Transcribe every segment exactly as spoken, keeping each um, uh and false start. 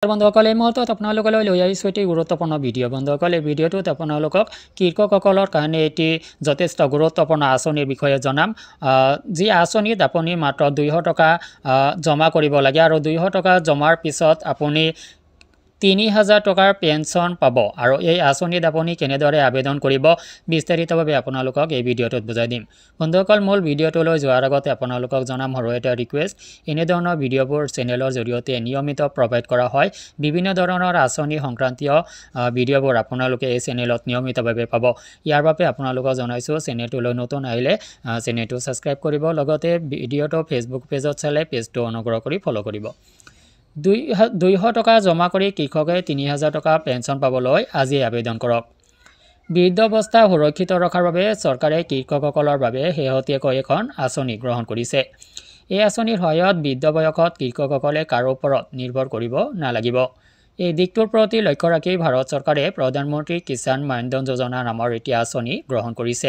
বন্ধুসকল এই মুহূৰ্তত আপোনালোকলৈ লৈ আহিছোঁ এটি গুৰুত্বপূৰ্ণ ভিডিঅ' বন্ধুসকল এই ভিডিঅ'টোত আপোনালোকক কৃষকসকলৰ কাৰণে এটি যথেষ্ট গুৰুত্বপূৰ্ণ আঁচনিৰ বিষয়ে জনাম যি আঁচনিত আপুনি মাত্ৰ দুইশ টকা জমা কৰিব লাগে আৰু দুইশ টকা জমাৰ পিছত আপুনি তিনি হাজাৰ টকাৰ পেঞ্চন পাব আৰু এই আঁচনিত আপুনি কেনেদৰে আবেদন কৰিব বিস্তাৰিতভাৱে আপোনালোকক এই ভিডিঅ'টোত বুজাই দিম বন্ধুসকল মূল ভিডিঅ'টোলৈ যোৱাৰ আগতে আপোনালোকক জনাম সৰু এটা ৰিকুৱেষ্ট এনে ধৰণৰ ভিডিঅ'বোৰ চেনেলৰ জৰিয়তে নিয়মিত প্ৰভাইড কৰা হয় বিভিন্ন ধৰণৰ আঁচনি সংক্ৰান্তীয় ভিডিঅ'বোৰ আপোনালোকে এই চেনেলত নিয়মিতভাৱে পাব ইয়াৰ বাবে আপোনালোকক জনাইছোঁ চেনেলটোলৈ নতুন আহিলে চেনেলটো ছাবস্ক্ৰাইব কৰিব লগতে ভিডিঅ'টো ফেচবুক পেজত চালে পেজটো অনুগ্ৰহ কৰি ফ'ল' কৰিব দুই দুইশ টকা জমা কৰি কৃষকে তিনি হাজাৰ টকা পেঞ্চন পাবলৈ আজি আবেদন কৰক বৃদ্ধ অৱস্থা সুৰক্ষিত ৰখাৰ বাবে চৰকাৰে কৃষকসকলৰ বাবে শেহতীয়াকৈ এখন আঁচনি গ্ৰহণ কৰিছে এই আঁচনিৰ সহায়ত বৃদ্ধ বয়সত কৃষকসকলে কাৰো ওপৰত নিৰ্ভৰ কৰিব নালাগিব এই দিশটোৰ প্ৰতি লক্ষ্য ৰাখি ভাৰত চৰকাৰে প্ৰধানমন্ত্ৰী কিষাণ মানধন যোজনা নামৰ এটি আঁচনি গ্ৰহণ কৰিছে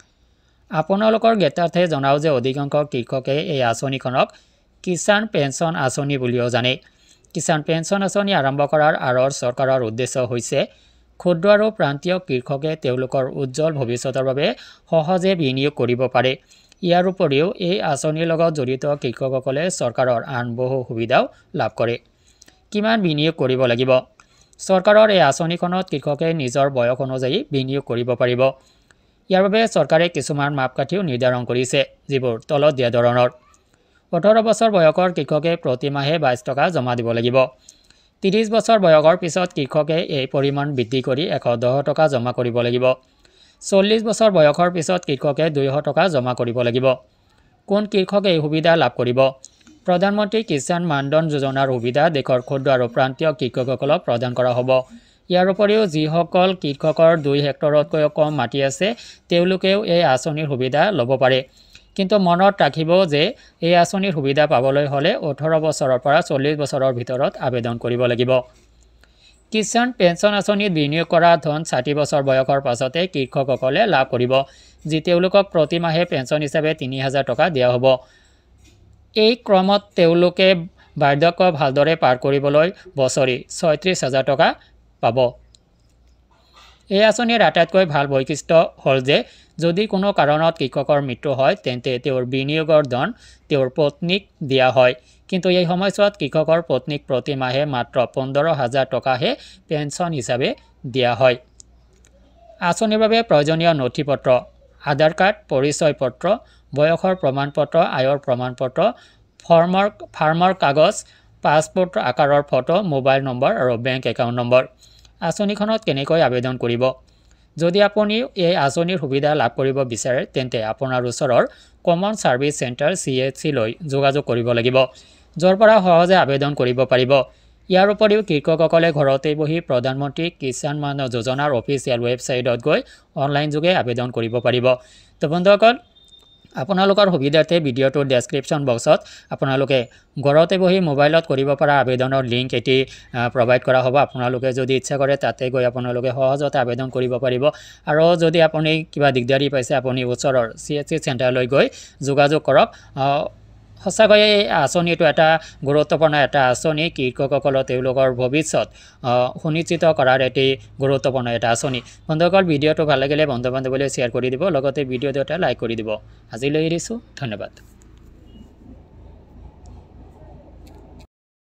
আপোনালোকৰ জ্ঞাতাৰ্থে জনাও যে অধিকাংশ কৃষকে এই আঁচনিখনক কিষাণ পেঞ্চন আঁচনি বুলিও জানে কিষাণ পেঞ্চন আঁচনি আৰম্ভ কৰাৰ আঁৰৰ চৰকাৰৰ উদ্দেশ্য হৈছে ক্ষুদ্ৰ আৰু প্ৰান্তীয় কৃষকে তেওঁলোকৰ উজ্জ্বল ভৱিষ্যতৰ বাবে সহজে বিনিয়োগ কৰিব পাৰে ইয়াৰ উপৰিও এই আঁচনিৰ লগত জড়িত কৃষকসকলে চৰকাৰৰ আন বহু সুবিধাও লাভ কৰে কিমান বিনিয়োগ কৰিব লাগিব চৰকাৰৰ এই আঁচনিখনত কৃষকে নিজৰ বয়স অনুযায়ী বিনিয়োগ কৰিব পাৰিব ইয়াৰ বাবে চৰকাৰে কিছুমান মাপকাঠিও নিৰ্ধাৰণ কৰিছে যিবোৰ তলত দিয়া ধৰণৰ ওঠৰ বছৰ বয়সৰ কৃষকে প্ৰতি মাহে বাইছ টকা জমা দিব লাগিব ত্ৰিছ বছৰ বয়সৰ পিছত কৃষকে এই পৰিমাণ বৃদ্ধি কৰি এশ দহ টকা জমা কৰিব লাগিব চল্লিছ বছৰ বয়সৰ পিছত কৃষকে দুইশ টকা জমা কৰিব লাগিব কোন কৃষকে এই সুবিধা লাভ কৰিব প্ৰধানমন্ত্ৰী কিষাণ মানধন যোজনাৰ সুবিধা দেশৰ ক্ষুদ্ৰ আৰু প্ৰান্তীয় কৃষকসকলক প্ৰদান কৰা হ'ব ইয়াৰ উপৰিও যিসকল কৃষকৰ দুই হেক্টৰতকৈ কম মাটি আছে তেওঁলোকেও এই আঁচনিৰ সুবিধা ল'ব পাৰে কিন্তু মনত ৰাখিব যে এই আঁচনিৰ সুবিধা পাবলৈ হ'লে ওঠৰ বছৰৰ পৰা চল্লিছ বছৰৰ ভিতৰত আবেদন কৰিব লাগিব কিষাণ পেঞ্চন আঁচনিত বিনিয়োগ কৰা ধন ষাঠি বছৰ বয়সৰ পাছতে কৃষকসকলে লাভ কৰিব যি তেওঁলোকক প্ৰতি মাহে পেঞ্চন হিচাপে তিনি হাজাৰ টকা দিয়া হ'ব এই ক্ৰমত তেওঁলোকে বাৰ্ধক্য ভালদৰে পাৰ কৰিবলৈ বছৰি ছয়ত্ৰিছ হাজাৰ টকা পাব এই আঁচনিৰ আটাইতকৈ ভাল বৈশিষ্ট্য হ'ল যে যদি কোনো কাৰণত কৃষকৰ মৃত্যু হয় তেন্তে তেওঁৰ বিনিয়োগৰ ধন তেওঁৰ পত্নীক দিয়া হয় কিন্তু এই সময়ছোৱাত কৃষকৰ পত্নীক প্ৰতি মাহে মাত্ৰ পোন্ধৰ হাজাৰ টকাহে পেঞ্চন হিচাপে দিয়া হয় আঁচনিৰ বাবে প্ৰয়োজনীয় নথিপত্ৰ আধাৰ কাৰ্ড পৰিচয় পত্ৰ বয়সৰ প্ৰমাণপত্ৰ আয়ৰ প্ৰমাণপত্ৰ ফৰ্মৰ ফাৰ্মৰ কাগজ পাছপোৰ্ট আকাৰৰ ফটো মোবাইল নম্বৰ আৰু বেংক একাউণ্ট নম্বৰ আঁচনিখনত কেনেকৈ আবেদন কৰিব যদি আপুনি এই আঁচনিৰ সুবিধা লাভ কৰিব বিচাৰে তেন্তে আপোনাৰ ওচৰৰ common service centre C H C লৈ যোগাযোগ কৰিব লাগিব য'ৰ পৰা সহজে আবেদন কৰিব পাৰিব ইয়াৰ উপৰিও কৃষকসকলে ঘৰতে বহি প্ৰধানমন্ত্ৰী কিষাণ মানধন যোজনাৰ অফিচিয়েল ৱেবছাইটত গৈ অনলাইন যোগে আবেদন কৰিব পাৰিব তো বন্ধুসকল আপোনালোকৰ সুবিধাৰ্থে ভিডিঅ'টোৰ ডেছক্ৰিপশ্যন বক্সত আপোনালোকে ঘৰতে বহি মোবাইলত কৰিব পৰা আবেদনৰ লিংক এটি প্ৰভাইড কৰা হ'ব আপোনালোকে যদি ইচ্ছা কৰে তাতে গৈ আপোনালোকে সহজতে আবেদন কৰিব পাৰিব আৰু যদি আপুনি কিবা দিগদাৰী পাইছে আপুনি ওচৰৰ চি এইচ চি চেণ্টাৰলৈ গৈ যোগাযোগ কৰক সঁচাকৈয়ে এই আঁচনিটো এটা গুৰুত্বপূৰ্ণ এটা আঁচনি কৃষকসকলৰ তেওঁলোকৰ ভৱিষ্যত সুনিশ্চিত কৰাৰ এটি গুৰুত্বপূৰ্ণ এটা আঁচনি বন্ধুসকল ভিডিঅ'টো ভাল লাগিলে বন্ধু বান্ধৱীলৈ শ্বেয়াৰ কৰি দিব লগতে ভিডিঅ'টো এটা লাইক কৰি দিব আজিলৈ এৰিছোঁ ধন্যবাদ